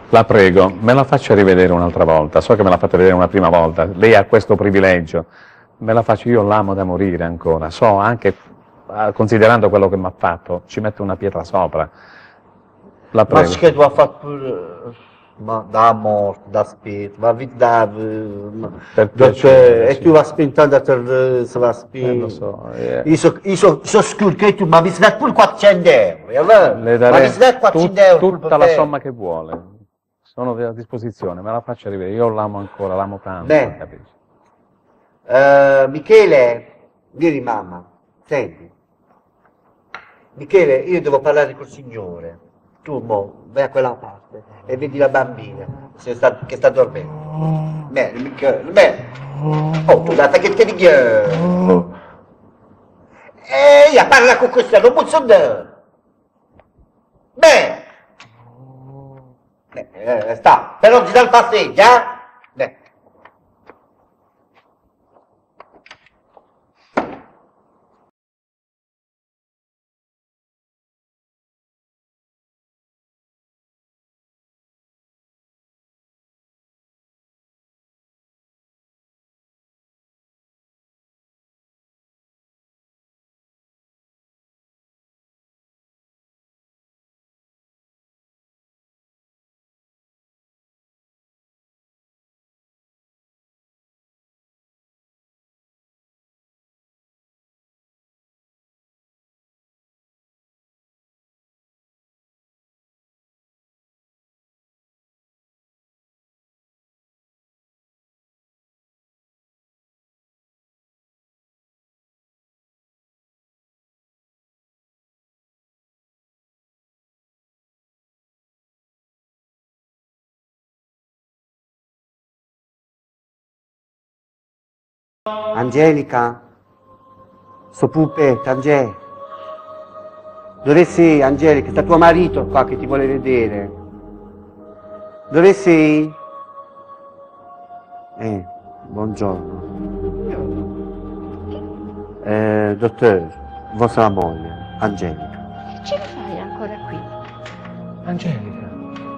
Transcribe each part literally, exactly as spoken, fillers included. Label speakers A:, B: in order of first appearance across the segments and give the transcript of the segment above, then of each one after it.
A: La prego, me la faccia rivedere un'altra volta. So che me la fate vedere una prima volta. Lei ha questo privilegio. Me la faccio, io l'amo da morire ancora. So anche, considerando quello che mi ha fatto, ci metto una pietra sopra. La prego.
B: Ma che tu hai fatto pure... Ma da morte, da spirito, ma vita da... Perché... E tu vai spintando per... Se va spintando...
A: Eh, lo so. Eh.
B: Io sono so, so scuro che tu mi hai dato pure quattrocento euro, allora?
A: Le darei
B: quattrocento euro
A: tutta la somma che vuole. Sono a disposizione, me la faccia rivedere. Io l'amo ancora, l'amo tanto.
B: Bene.
A: Capisci?
B: Uh, Michele, vieni mamma, senti. Michele, io devo parlare col signore. Tu mo, vai a quella parte e vedi la bambina se sta, che sta dormendo. Bene, Michele, bene. Oh, tu data che ti dico. E io parla con questa, non posso andare. Bene. Eh, sta, però ti dà il passeggio, eh? Beh. Angelica, sto pupetta, Angelica. Dove sei, Angelica? Sta tuo marito qua che ti vuole vedere. Dove sei? Eh, buongiorno. Eh, dottore, vostra moglie, Angelica.
C: Che ce fai ancora qui?
A: Angelica.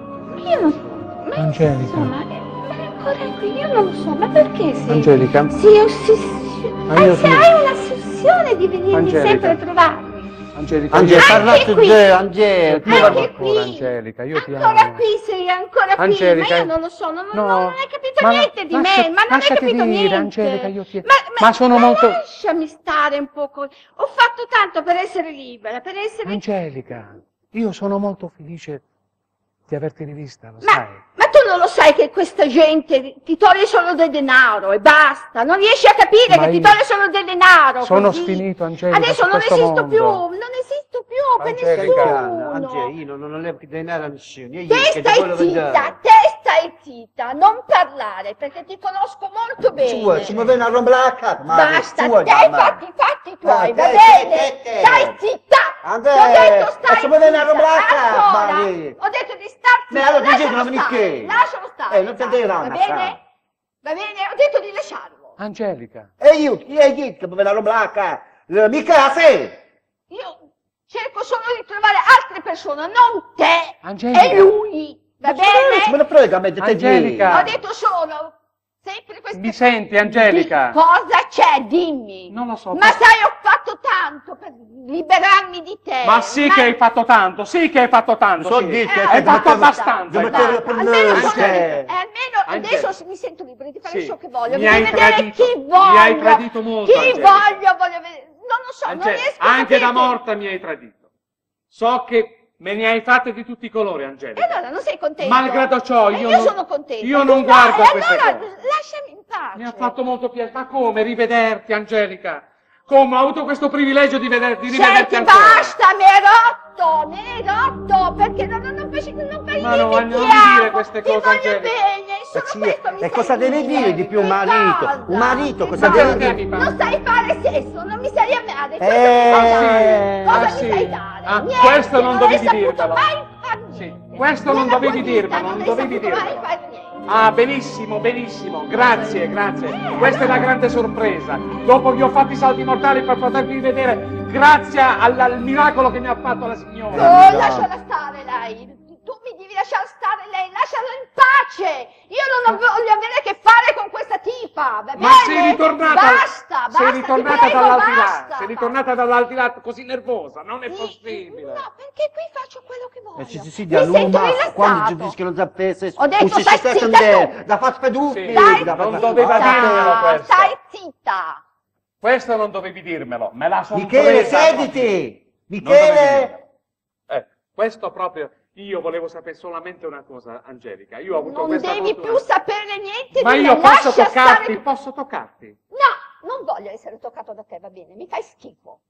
C: Io non... Ma
A: Angelica.
C: Insomma, ma è ancora qui, io non lo so, ma perché sei...
A: Angelica.
C: Sei ossessione...
A: Ah, io
C: ah,
A: sono...
C: hai un'ossessione di venirmi
A: Angelica.
C: sempre a trovare.
A: Angelica,
B: Angelica,
C: Anche
B: parlate
C: qui.
B: te, Angelica.
C: Anche
A: ancora,
C: qui.
A: Angelica, io ti
C: Ancora
A: amo.
C: qui, sei ancora qui,
A: Angelica.
C: ma io non lo so, non,
A: No,
C: non hai capito
A: ma
C: niente di
A: lascia-
C: me, ma non hai
A: lasciati
C: capito
A: dire,
C: niente.
A: Angelica, io ti-
C: Ma, ma-
A: ma sono
C: ma
A: molto-
C: lasciami stare un poco, ho fatto tanto per essere libera, per essere...
A: Angelica, io sono molto felice di averti rivista, lo
C: Ma,
A: sai.
C: ma tu non lo sai che questa gente ti toglie solo del denaro e basta, non riesci a capire
A: Ma
C: che ti
A: io
C: toglie solo del denaro.
A: sono
C: così.
A: sfinito, Angelica,
C: Adesso
A: su
C: non
A: questo
C: esisto
A: mondo.
C: più, non esisto più per
A: Angelica,
C: nessuno.
B: Angelica, io non, non levo denaro a nessuno. Io
C: Te
B: che ti
C: stai
B: voglio
C: zitta,
B: vedere.
C: te stai zitta, non parlare perché ti conosco molto bene.
B: Sua, ci muove una roba la capa, ma
C: Basta,
B: sua,
C: te
B: mamma.
C: fatti i fatti tuoi,
B: Ah,
C: va
B: te,
C: bene?
B: te, te, te.
C: Stai zitta!
B: Andè,
C: Ti ho detto stai
B: e ci muove una
C: zitta,
B: roba la capa,
C: ancora.
B: Maria.
C: Ho detto di star
B: Ma
C: zitta,
B: allora ti dico,
C: lascialo
B: non mi
C: stare,
B: che?
C: lascialo stare.
B: Eh, non ti dirò,
C: va
B: ma
C: bene?
B: sa.
C: Va bene? Ho detto di lasciarlo.
A: Angelica,
B: E io, chi è chi che muove una roba la capa? Mica sei!
C: Io cerco solo di trovare altre persone, non te
A: Angelica.
C: e lui, va
B: Ma me
C: bene?
B: ne frega, a me di te
A: Angelica.
C: Ho detto solo, sempre queste
A: mi senti, Angelica?
C: Di cosa c'è? Dimmi.
A: Non lo so.
C: Ma sai, ho fatto tanto per liberarmi di te.
A: Ma sì che hai fatto tanto, sì che hai fatto tanto.
B: So
A: sì.
B: dire che-
A: hai
B: che
A: fatto
B: mettevo-
A: abbastanza.
B: che
A: hai
B: mettevo-
A: fatto.
B: per
C: almeno,
B: me,
C: sono,
B: cioè.
C: eh, almeno
A: Angelica.
C: adesso mi sento libera di fare
A: Sì.
C: ciò che voglio.
A: Mi
C: Voglio
A: hai
C: vedere
A: tradito.
C: chi
A: Mi
C: voglio.
A: hai tradito molto,
C: Chi
A: Angelica.
C: voglio, voglio vedere. Non lo so, non
A: Angelica,
C: riesco a
A: anche da
C: capirti.
A: morta mi hai tradito. So che me ne hai fatte di tutti i colori,
C: E
A: Angelica.
C: allora non sei contento?
A: Malgrado ciò,
C: E
A: io
C: io
A: non-
C: sono contenta.
A: io
C: Tu
A: non
C: no,
A: guardo
C: e
A: a queste
C: allora
A: cose.
C: lasciami in pace.
A: Mi ha fatto molto piacere. Ma come rivederti, Angelica? Come ho avuto questo privilegio di, veder- di rivederti
C: Senti,
A: ancora?
C: basta, mi hai rotto, mi hai rotto, perché non, non, non, non, non fai
A: Ma no,
C: niente,
A: non
C: ti
A: mi dire
C: amo,
A: queste
C: ti
A: cose,
C: voglio
A: Angelica.
C: bene, solo
B: Sì,
C: questo mi
B: e
C: sai
B: cosa deve dire di più un
C: Che
B: marito?
C: cosa?
B: Un marito
C: Che
B: cosa
A: Ma
B: deve
A: perché
B: dire?
A: mi fa?
C: Non sai fare sesso, non mi sai amare, cosa
B: Eh,
C: mi sai dare? Cosa
A: ah,
C: mi
A: sì.
C: sai dare?
A: Ah,
C: Niente,
A: questo non
C: hai
A: dovevi
C: saputo
A: dirmelo.
C: mai far niente.
A: Sì, questo non
C: Nella
A: dovevi
C: tua
A: dirmelo,
C: vita
A: non
C: hai
A: dovevi
C: saputo mai
A: dirmelo.
C: far niente.
A: Ah, benissimo, benissimo. Grazie, grazie.
C: Eh,
A: Questa è la grande sorpresa. Dopo che ho fatto i salti mortali per potervi vedere, grazie al, al miracolo che mi ha fatto la signora.
C: Oh, lasciala stare lei, tu mi devi lasciare stare lei, lasciala va bene?
A: Ma sei ritornata,
C: Basta, basta,
A: sei
C: ti
A: ritornata
C: prego,
A: dall'aldilà,
C: basta.
A: sei ritornata dall'aldilà così nervosa, non è
C: Sì,
A: possibile.
C: No, perché qui faccio quello che voglio.
B: E ci si
C: Mi
B: dia
C: sento
B: l'uma, quando
C: rilassato.
B: ci dici che non sapesse,
C: Ho detto,
B: usci
C: stai
B: si
C: zitta
B: andare,
C: tu.
B: da far speduffi,
A: Sì,
C: Stai
B: da
A: non
B: far-
A: doveva
B: Ah,
A: dirmelo questo.
C: Stai zitta.
A: Questo non dovevi dirmelo, me la sono
B: Michele,
A: presa
B: sediti!
A: proprio. Non dovevi
B: Michele!
A: dirmelo. Eh, questo proprio, io volevo sapere solamente una cosa, Angelica, io ho avuto
C: Non
A: questa
C: devi
A: fortuna.
C: più sapere niente
A: Ma
C: di
A: io
C: me.
A: posso
C: Lascia
A: toccarti,
C: stare...
A: posso toccarti?
C: No, non voglio essere toccato da te, va bene, mi fai schifo.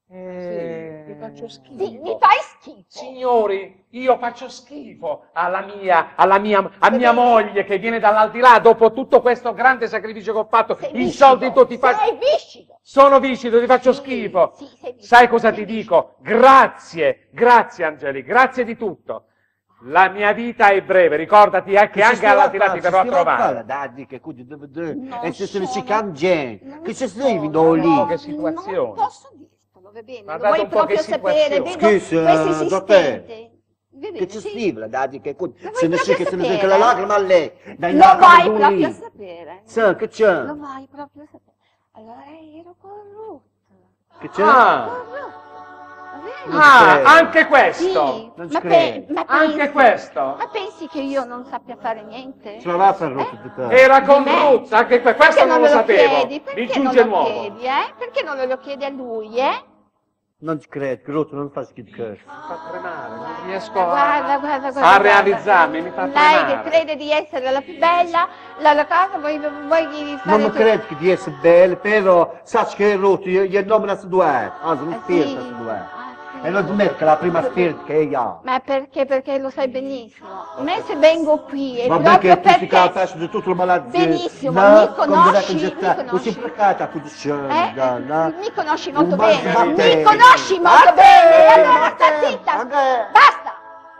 A: Sì, ti faccio schifo.
C: Sì, mi fai schifo.
A: Signori, io faccio schifo alla mia, alla mia, a mia
C: Vedi?
A: moglie che viene dall'aldilà dopo tutto questo grande sacrificio che ho fatto,
C: Sei
A: i
C: viscido,
A: soldi tutti faccio.
C: sei viscido.
A: Sono viscido, ti faccio
C: Sì,
A: schifo.
C: sì, sei viscido,
A: Sai cosa
C: sei
A: ti
C: viscido.
A: dico? Grazie, grazie Angeli, grazie di tutto. La mia vita è breve, ricordati eh, che anche all'aldilà ti verrò a trovare.
B: Dai, che qui deve dire,
C: Non
B: e se se ne si
C: sono-
B: cambia,
C: non
B: che se
C: sono-
B: stai vindo lì.
A: poche situazioni.
C: Non posso dirtelo, va bene,
A: Ma
C: lo
A: date
C: vuoi
A: un po' che
C: proprio sapere,
A: situazioni.
C: vedo
B: Scusa,
C: questo
B: dottore,
C: insistente. Va bene,
B: Che ci
C: sì.
B: stimola, dai, che qui,
C: Lo
B: se
C: vuoi
B: ne si
C: proprio
B: che se ne
C: sapere?
B: si che la lacrima a lei. Dai,
C: Lo
B: la
C: vai
B: come
C: proprio a
B: lì.
C: sapere.
B: Sa, che c'è?
C: Lo vai proprio a sapere. Allora ero corrotto.
B: Che c'è?
A: Ah,
C: Corrotto. Va bene?
B: Non ci
A: ah,
B: credo.
A: anche questo.
C: Sì,
B: Non ci
C: ma,
B: credo.
C: ma
A: Anche
C: pensi-
A: questo.
C: Ma pensi che io non sappia fare niente?
B: Ce la va a fare rotto
C: Eh?
B: di te.
A: Era con
C: Di me?
A: Ruzza, anche que- questo
C: Perché
A: non lo
C: me
A: sapevo.
C: chiedi?
A: Mi
C: Perché
A: giunge
C: non lo
A: nuovo.
C: chiedi, eh? Perché non lo chiedi a lui, eh?
B: Non ci credo, che rotto non fa schifo che.
A: Mi fa tremare, non riesco
C: Guarda,
A: a,
C: guarda, guarda,
A: a
C: guarda.
A: realizzarmi, mi fa
C: Lei
A: tremare.
C: che crede di essere la più bella, la, la cosa vuoi, vuoi fare
B: Non mi
C: tu?
B: credo che di essere bello, però sai che è rotto, gli è nome a due, anzi un
C: Eh,
B: spirito
C: sì.
B: a due.
C: Ah, sì.
B: E non smetto la prima spirito che io.
C: Ma perché? Perché lo sai benissimo. A me se vengo qui è
B: Vabbè
C: proprio
B: che tu si
C: perché...
B: cazzo di tutto il malattia.
C: Benissimo, mi conosci, mi
B: Non si
C: conosci.
B: precata con
C: Eh?
B: no?
C: Mi conosci molto
B: Un
C: bene,
B: bacio a te.
C: mi conosci
B: A
C: molto
B: te,
C: bene, e
B: a
C: allora
B: te,
C: sta zitta,
B: a te.
C: basta!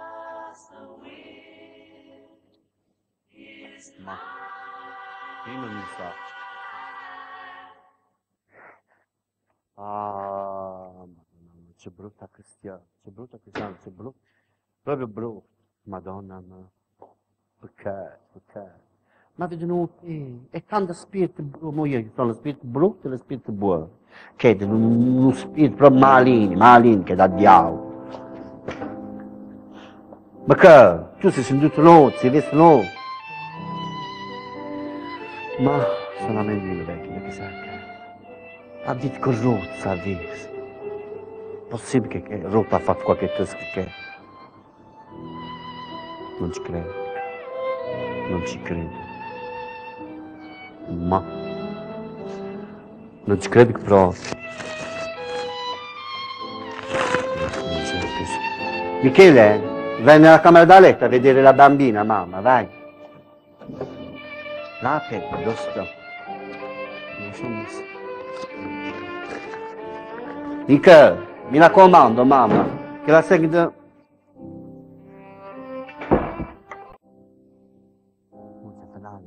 B: Ma io non mi faccio. Ah, Madonna, c'è brutta cristiana, c'è brutta cristiana, c'è brutta, proprio brutta. Madonna, ma perché, perché? Ma vedono, eh, è tanto spirito brutto, io sono lo spirito brutto e lo spirito buono, che è uno spirito proprio maligno, maligno, che è da diavolo. Ma che? Tu sei sentito no, sei visto no? Ma sono meglio vecchio, perché sai che ha detto che Rozza ha visto. Possibile che Rozza ha fatto qualche cosa che... Non ci credo. Non ci credo. Ma... Non ci credo che proprio. Non c'è che... Michele, vai nella camera da letto a vedere la bambina, mamma, vai. Là che, dove sto? Non so messo. Michele, mi raccomando, mamma, che la segui da... Non c'è finale.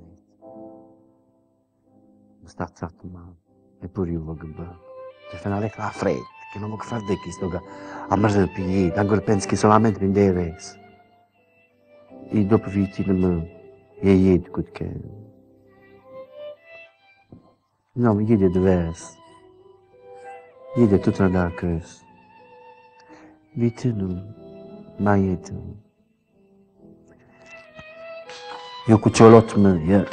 B: Mi sta zitto, mamma. Eppure io voglio bene. C'è finale che la fredda, che non voglio fare di chi sto che... A me del pigliere, ancora penso che solamente mi deve essere. E dopo viti di me, e io dico che... No, ma ieri deve essere. Ieri è tutta una cosa. Vite non, ma io non. Io cucciolotto me, io.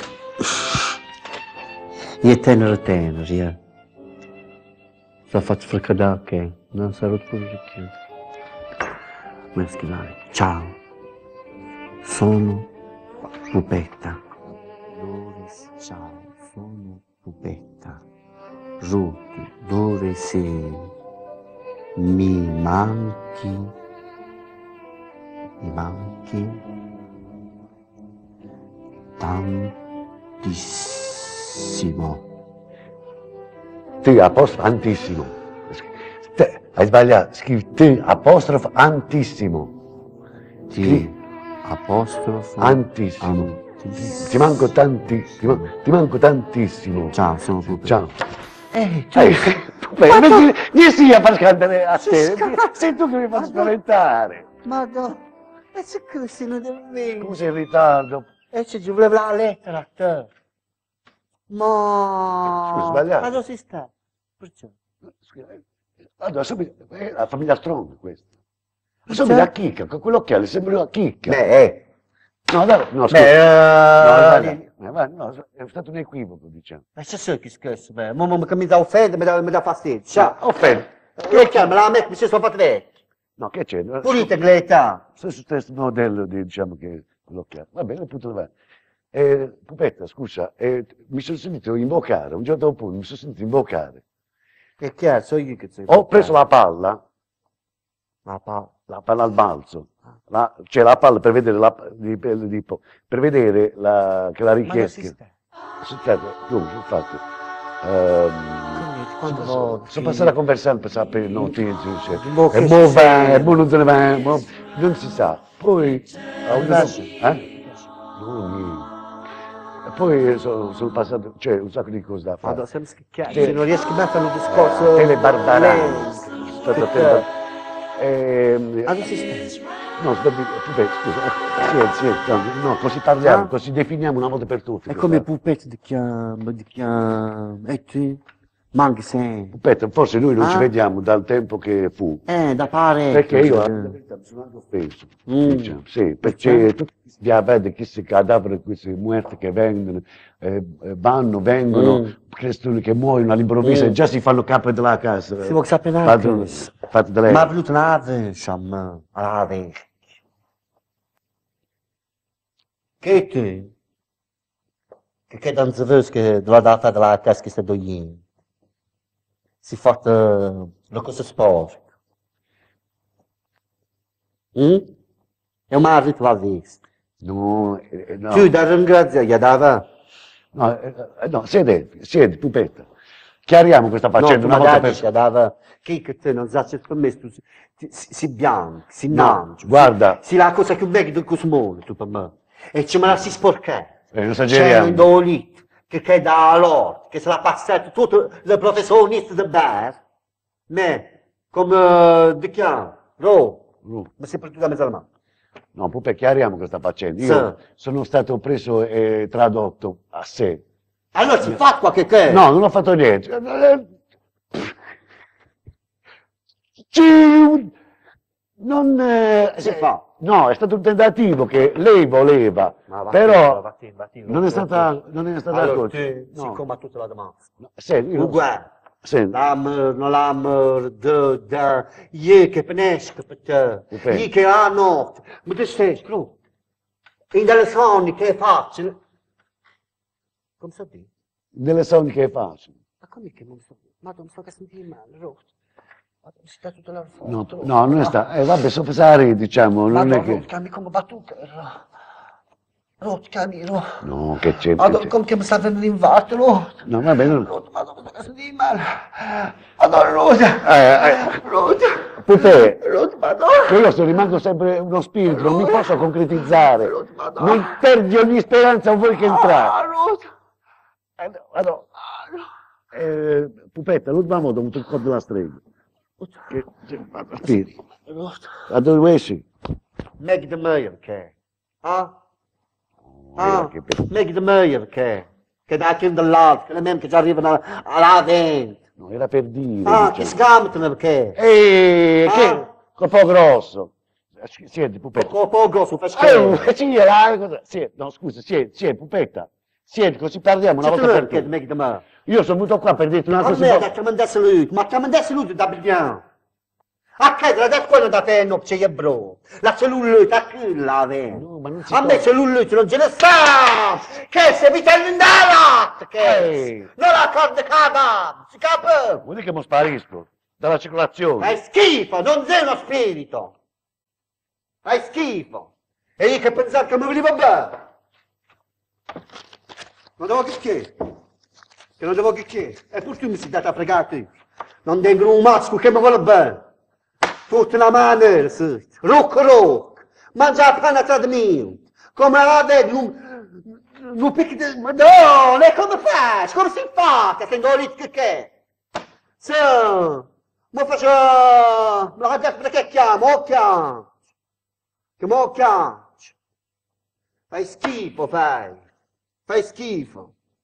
B: Io tenero tenero, io. Sto fatto freccadare che non sarò più ricchio. Ma scrivere, ciao. Sono Pupetta. Doris, ciao, sono Pupetta. Ruti, dove sei? Mi manchi? Mi manchi? Tantissimo.
D: T apostrofo antissimo. Te, hai sbagliato, scrivi T apostrofo antissimo.
B: Ti apostrofo
D: Antissimo.
B: antissimo.
D: Ti manco tanti, ti, man- ti manco tantissimo.
B: Ciao, sono Pupetta.
D: Ciao.
B: Eh,
D: Eh, beh, non mi sia far scandere a te, sei tu che mi fai spaventare.
B: Madonna, e c'è così non deve venire.
D: Scusa in ritardo.
B: E c'è giù, voleva la lettera a te. Ma...
D: Scusa, sbagliato.
B: Ma dove si sta? Perciò?
D: Allora, assomiglia- è la famiglia Strong questa. Assomiglia a Chicca, con quell'occhiale sembra a Chicca.
B: Beh, eh.
D: No, dai, no, scusa.
B: Beh,
D: No,
B: eh...
D: sbagliato. Eh, va, no, è stato un equivoco, diciamo.
B: Ma se sai che scherzo, beh. Ma ma- che mi dà offesa, mi dà, mi dà fastidio. Ciao.
D: Offende.
B: Io chiamo, la metto, mi si sono fatto vecchio.
D: No, che c'è?
B: Pulite l'età.
D: Stesso stesso modello di, diciamo, che l'occhiale. Va bene, appunto, va. Eh, Pupetta, scusa, eh, mi sono sentito invocare, un giorno dopo mi sono sentito invocare.
B: È chiaro, so io che sei.
D: Ho preso la palla,
B: La palla.
D: la palla al balzo, la, cioè la palla per vedere, la, di, di- di- per vedere la, che la
B: Ma non si
D: richiesta.
B: sta.
D: Sono stato, dunque, infatti, ehm,
B: Quando
D: sono,
B: volti-
D: sono passato a conversare per sapere notizie, cioè,
B: Boh, che
D: e mo
B: si
D: va,
B: sente?
D: e mo non se ne va, mo- non si sa. Poi, a un
B: piace?
D: eh? No, niente. E poi sono, sono passato, cioè, un sacco di cose da fare.
B: Vado sempre schicchiato.
D: Sì.
B: Se non riesco a mettere un discorso...
D: Tele Barbarani.
B: lento.
D: Sono stato a
B: Che-
D: Tele Ehm,
B: Ah, non si sta.
D: no, sto di- Pupè, scusa, sì, sì, no, no, così parliamo,
B: Ah?
D: così definiamo una volta per tutte.
B: È
D: questa-
B: come pupetto di chiamo, di chiamo... E tu? Manchi sempre.
D: Pupetta, forse noi non ci
B: Ah?
D: vediamo dal tempo che fu,
B: Eh, da pare.
D: perché io
B: cioè.
D: alla verità mi sono anche offeso,
B: Mm.
D: diciamo, sì, perché tutti questi diabeti, questi cadaveri, queste muerte che vengono, eh, eh, vanno, vengono,
B: Mm.
D: questi che muoiono all'improvviso
B: Mm.
D: e già si fanno capo della casa.
B: Si vuole sapere
D: Fate-
B: anche.
D: fate da lei.
B: Ma ha voluto una insomma, alla vecchia. Che tu? Che che non si vede che della data della casa che sta doendo. Si fa la cosa sporca. Mm? E un marito l'ha visto.
D: No, eh, no.
B: Tu da ringraziare, gli dava.
D: No, eh, eh, no, siedi, siedi, Pupetta. Chiariamo questa
B: No,
D: faccenda
B: tu
D: una volta
B: magari
D: per...
B: ci dava. Che che te non sa se permesso, tu si, ti- si, si bianco, si
D: No,
B: nancio.
D: guarda.
B: Si, si la cosa più bella del cosmone, tu per me. E ci me la si sporcare.
D: Eh, non
B: C'è
D: esageriamo.
B: un dolito che che da allora, che se l'ha passato tutto il professionista del bar, me, come, di chiamo, Ro,
D: No,
B: ma sempre tu da mezzo alla mano.
D: no, Puppe, chiariamo questa faccenda. Io
B: Sì.
D: sono stato preso e tradotto a sé.
B: Allora si fa qualche che?
D: No, non ho fatto niente. Ci- Non... eh,
B: Si fa.
D: No, è stato un tentativo che lei voleva,
B: Ma va,
D: però
B: va, va, va,
D: non è stata, non è stata
B: Allora,
D: accolta.
B: tu,
D: No.
B: siccome a tutta la domanda,
D: No, senti, io-
B: uguale.
D: senti,
B: L'amor, non l'amor, de, de, io che penesco per te,
D: Dipende.
B: io che la notte, ma te stesso, no? In delle sogni che faccio, come so dire?
D: delle sogni che faccio.
B: Ma come che non so? Ma non so che sentire male, rotto. Ma si sta tutta la forza.
D: No, no, non è sta. Eh, vabbè, so pesare, diciamo,
B: Ma
D: non è
B: no,
D: che...
B: rotto, cambi come battuta. Rotto, cambi, rotto.
D: No, che c'è...
B: Ma
D: che c'è.
B: come che mi sta venendo l'infarto, rotto.
D: No, vabbè, non...
B: Rotto, ma non so che sentire male. Madonna, rotto.
D: Eh, eh.
B: Rotto.
D: Puttè,
B: Rotto, madonna.
D: io sto rimango sempre uno spirito, non mi posso concretizzare.
B: Rotto, madonna.
D: Non perdi ogni speranza, vuoi che
B: Ah,
D: entrare.
B: rotto.
D: Eh, no, allora, eh, Pupetta, l'ultima volta ho avuto il corpo della strega. Che, che, aspetta,
B: Rotto.
D: a dove esci?
B: Meg de Meijer, che? Ah?
D: Guarda
B: Ah,
D: che pe-
B: Meg de Meijer, che? Che da chi dall'alto, che le men che già arrivano alla venti.
D: No, era per dire.
B: Ah, chi
D: diciamo.
B: scamatano, che?
D: Ehi,
B: Ah.
D: che? Colpo grosso. Eh, Siedi, Pupetta.
B: Poco, poco grosso, fa schifo.
D: Eh, sì, era cosa. Siedi, no, scusa, siedi, siedi, Pupetta. Siedi, così parliamo una
B: C'è tu
D: volta per
B: che
D: tutte.
B: Meg de Meijer?
D: Io sono venuto qua per dirti una
B: Ma
D: cosa.
B: me da che mandasse lui, ma che mandasse lui da bigliano. A che da da quello da te non c'è bro. La cellulite, a chi la vede?
D: No, ma non si
B: A me
D: può.
B: cellulite non ce ne sta! Che se vi tengo in dalla! Che?
D: Ehi.
B: Non la corda cada! Si capo?
D: Vuol dire che mo sparisco dalla circolazione.
B: Fai schifo, non sei uno spirito! Fai schifo! E io che pensavo che mi veniva bene! Non devo che chiedere! Che non devo che chiedere! E pur tu mi sei dato a fregare tu! Non tengo un masco che mi vuole bene! Tutta la mano, sì! Rucco rucco! Mangia la panna tradimento! Come la vedi, non... non picchi di... Ma no, lei come fai? Come si fa? Che sei indolito che che? Sì! Ma faccio... Me la detto perché chiamo, o chiamo! Che mo chiamo! Fai schifo, fai! Fai schifo!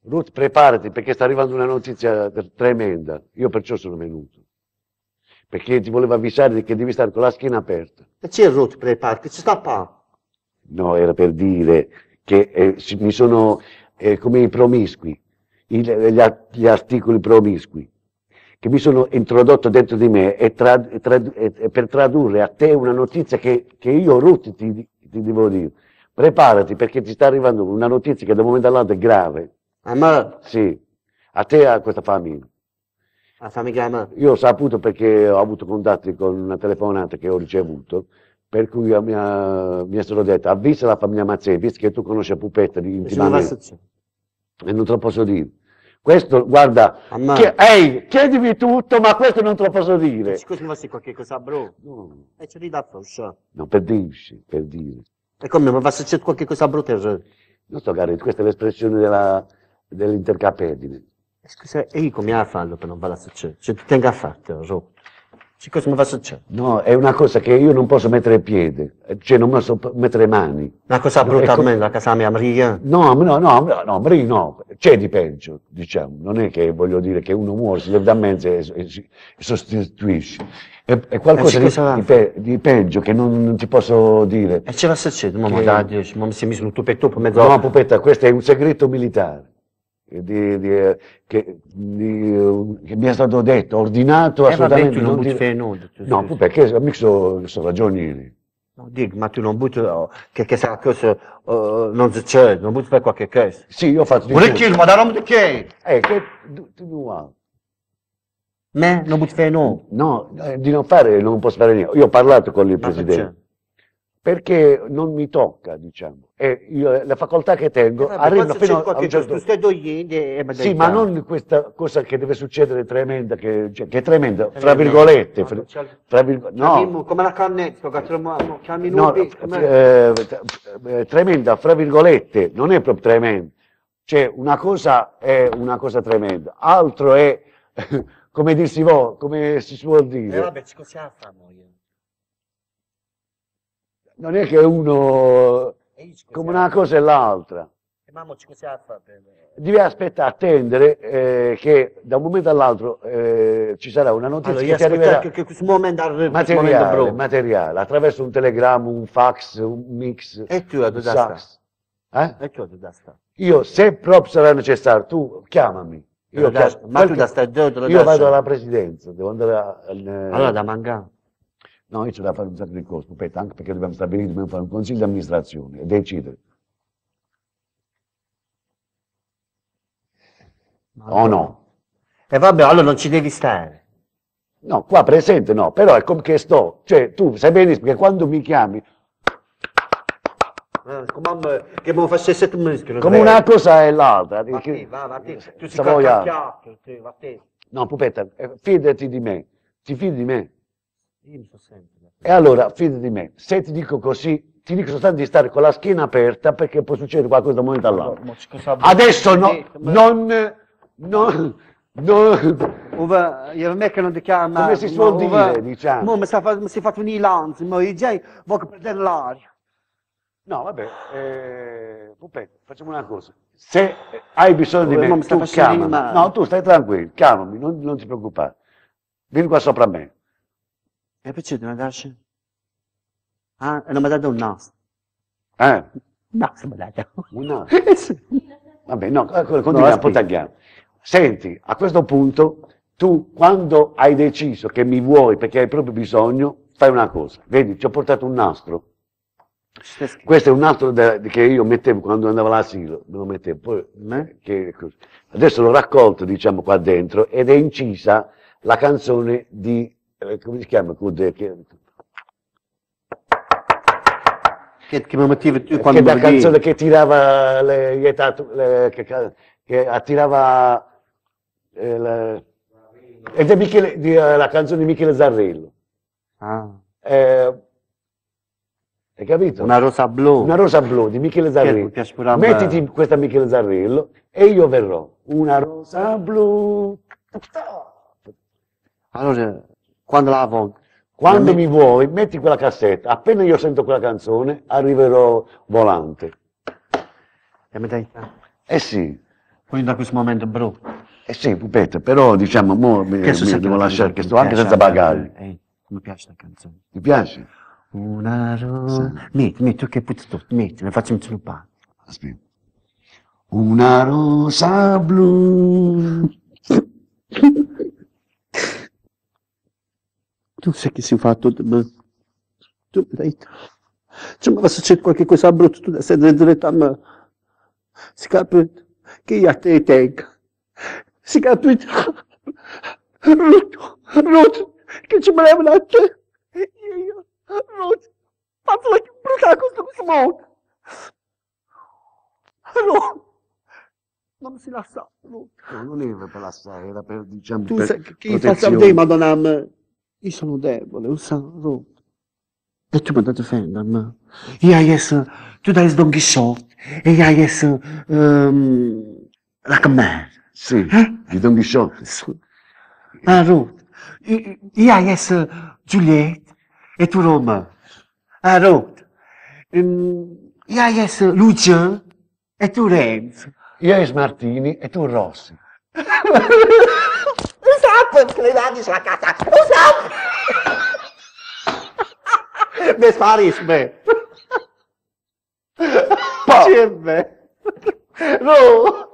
D: Ruth, preparati perché sta arrivando una notizia tremenda. Io perciò sono venuto. Perché ti volevo avvisare che devi stare con la schiena aperta.
B: E c'è Ruth, preparati, ci sta qua.
D: No, era per dire che eh, si- mi sono eh, come i promiscui, il- gli, ar- gli articoli promiscui, che mi sono introdotto dentro di me e, tra- e tra- e- e per tradurre a te una notizia che, che io, Ruth, ti, ti devo dire. Preparati perché ti sta arrivando una notizia che da un momento all'altro è grave.
B: A me,
D: Sì, a te e a questa famiglia.
B: a famiglia a me.
D: Io ho saputo perché ho avuto contatti con una telefonata che ho ricevuto, per cui mi, ha- mi è stato detto, avvisa la famiglia Mazzei, visto che tu conosci a Pupetta di
B: E se non va a
D: intimamente,
B: succedere?
D: e non te lo posso dire. Questo, guarda,
B: A me.
D: che- ehi, chiedimi tutto, ma questo non te lo posso dire.
B: Scusa, ma se qualche cosa, bro?
D: No,
B: E c'è di da fare.
D: no, per dirci, per dire.
B: E come, ma va a succedere qualche cosa brutta? Eh,
D: Non sto Garretto, questa è l'espressione della- dell'intercapedine.
B: Scusa, e io come la fanno per non va a succedere? Cioè, ti tengo a fare, Ro. Cioè, cosa mi va a succedere?
D: No, è una cosa che io non posso mettere piede, cioè non posso p- mettere mani.
B: Una cosa
D: No,
B: brutta
D: ecco-
B: a me, la casa mia Maria.
D: No, no, no, no, no, Maria, no, c'è di peggio, diciamo, non è che voglio dire che uno muore, si leva da mezzo e, e si e sostituisce. È, è qualcosa
B: Eh,
D: di,
B: scusa.
D: di pe- di peggio che non, non ti posso dire.
B: E ce va a succedere? Mamma,
D: Che-
B: dai, Dio, mamma, si è messo un tupetto per mezzo.
D: No, Pupetta, questo è un segreto militare. eh, Di, di, eh, che, di, eh, che mi è stato detto, ordinato
B: Eh, vabbè,
D: assolutamente
B: tu non
D: non
B: butti
D: dire-
B: fe nudo. tu-
D: No,
B: tu-
D: Pupetta, che mica sono, sono ragionieri.
B: No, dico, ma tu non butti, oh, che, che sa cosa, eh, non succede, non butti per qualche cosa.
D: Sì, io ho fatto di
B: Vuole
D: tutto.
B: chi, ma da roba di che?
D: Eh, che, tu, tu non va.
B: Me? Non butti fe nudo.
D: No, eh, di non fare, non posso fare niente. Io ho parlato con il
B: Ma
D: Presidente, perché non mi tocca, diciamo. E io, la facoltà che tengo arriva fino a un certo
B: Tu stai dogliendo e mi
D: Sì, ma non questa cosa che deve succedere tremenda, che, cioè, che è tremenda, fra virgolette. fra- fra virgo- no,
B: Come la cannetta, che troviamo, chiami
D: no,
B: nubi,
D: eh, eh, tremenda, fra virgolette, non è proprio tremenda. Cioè, una cosa è una cosa tremenda, altro è, come dirsi voi, come si suol
B: E
D: dire.
B: vabbè, ci cosa facciamo io?
D: Non è che uno,
B: E io ci cosa
D: come una cosa e l'altra.
B: E mamma, ci cosa fa per...
D: Devi aspettare, attendere eh, che da un momento all'altro eh, ci sarà una notizia
B: Allora,
D: che
B: io
D: ti arriverà.
B: aspetto che, che questo momento arriva, questo momento
D: Materiale,
B: brutto.
D: materiale, attraverso un telegramma, un fax, un mix,
B: E tu a
D: un
B: dove
D: sax. Eh?
B: E tu a dove sta?
D: Io, se proprio sarà necessario, tu chiamami. Io,
B: Da-
D: chiam-
B: ma tu
D: perché
B: da stare dove?
D: io vado alla presidenza, devo andare a- al...
B: Allora da mangiare.
D: No, io c'ho da fare un sacco di cose, aspetta, anche perché dobbiamo stabilire, dobbiamo fare un consiglio di amministrazione e decidere. O no?
B: E vabbè, allora non ci devi stare.
D: No, qua presente no, però è come che sto. Cioè, tu sai benissimo che quando mi chiami,
B: Eh, Come che mi facesse sette muscoli.
D: come una cosa e l'altra.
B: Va
D: che-
B: te, va, va te. Tu sei
D: Savoia-
B: cacchiato, te, va te.
D: No, Pupetta, eh, fidati di me, ti fidi di me.
B: Io mi sto sempre.
D: E allora, fidati di me, se ti dico così, ti dico soltanto di stare con la schiena aperta perché può succedere qualcosa da un momento all'altro.
B: Ma ci cosa-
D: Adesso no,
B: Eh, ma-
D: non, non, non,
B: Ove, io non è che non ti chiama.
D: come si suol dire, diciamo.
B: Mo mi si fa- mi si fa venire l'ansia, ma io già voglio prendere l'aria.
D: No, vabbè, eh, Pupetta, facciamo una cosa. Se hai bisogno di
B: Oh,
D: me,
B: ma mi sta
D: tu
B: facendo
D: chiamami.
B: male.
D: No, tu stai tranquillo, chiamami, non, non ti preoccupare. Vieni qua sopra a me.
B: E perché non mi lasci? Ah, e non mi date un nastro.
D: Eh?
B: No, se mi date.
D: Un attimo.
B: Eh sì.
D: Vabbè, no, eh, continuiamo,
B: aspetta.
D: poi tagliamo. Senti, a questo punto, tu quando hai deciso che mi vuoi perché hai proprio bisogno, fai una cosa. Vedi, ti ho portato un nastro.
B: Stai scherzando?
D: Questo è un nastro da- che io mettevo quando andavo all'asilo, me lo mettevo. Poi,
B: Eh?
D: che- così. Adesso l'ho raccolto, diciamo, qua dentro ed è incisa la canzone di, eh, come si chiama? Che, che,
B: Che, che mi mettevi tu
D: che
B: quando
D: da
B: mi
D: canzone
B: vedevi?
D: che tirava le, gli tatu- le- che, che attirava eh, la- ed è Michele, di, eh, la canzone di Michele Zarrillo.
B: Ah,
D: Eh, hai capito?
B: una rosa blu.
D: Una rosa blu di Michele
B: mi
D: Zarrillo.
B: piace pure a me.
D: Mettiti questa Michele Zarrillo e io verrò. Una rosa blu.
B: Allora, quando la voglio?
D: Quando
B: Mi-
D: mi vuoi, metti quella cassetta. Appena io sento quella canzone, arriverò volante.
B: E mi dai...
D: Eh sì,
B: Poi da questo momento brutto.
D: Eh sì, pupetta, però diciamo, mo mi,
B: Che
D: mi devo lasciare, che sto anche senza bagagli.
B: Eh, mi piace la canzone.
D: Ti piace?
B: Una rosa.
D: Sì.
B: Metti, metti, tu che putti tutto, metti, ne facciamo sviluppare.
D: Aspetta. Una rosa blu.
B: Tu sai che si fa tutto, ma tu mi dai, cioè, ma se c'è qualche cosa brutta, tu sei diretto a me. Si capisce che io te tengo. Si capisce, Ruth, Ruth, che ci voleva a te. E io, Ruth, faccio la brutta cosa questo mondo. Ruth, non si lascia, Ruth.
D: No, non era per lasciare, era per, diciamo,
B: Tu
D: per
B: sai che io
D: protezione.
B: faccio te, Madonna, me. Io sono debole, lo so, Ruth. E tu mi devi difendermi. Io adesso, tu dai Don Quixote, e io adesso, um, la commedia.
D: Sì,
B: Eh?
D: di Don Quixote.
B: Ah, Ruth, io io adesso Giulietta, e tu Roma. Ah, Ruth, um, io adesso Lucia, e tu Renzo.
D: Io e Martini e tu Rossi.
B: Esatto, che le dadi sulla casa. Esatto. Mi sparisci, me. C'è me. No.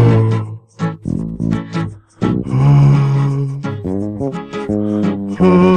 B: Oh